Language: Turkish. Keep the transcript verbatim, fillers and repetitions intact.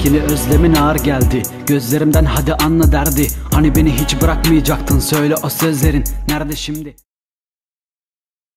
Yine özlemin ağır geldi gözlerimden, hadi anla derdi. Hani beni hiç bırakmayacaktın, söyle o sözlerin nerede şimdi?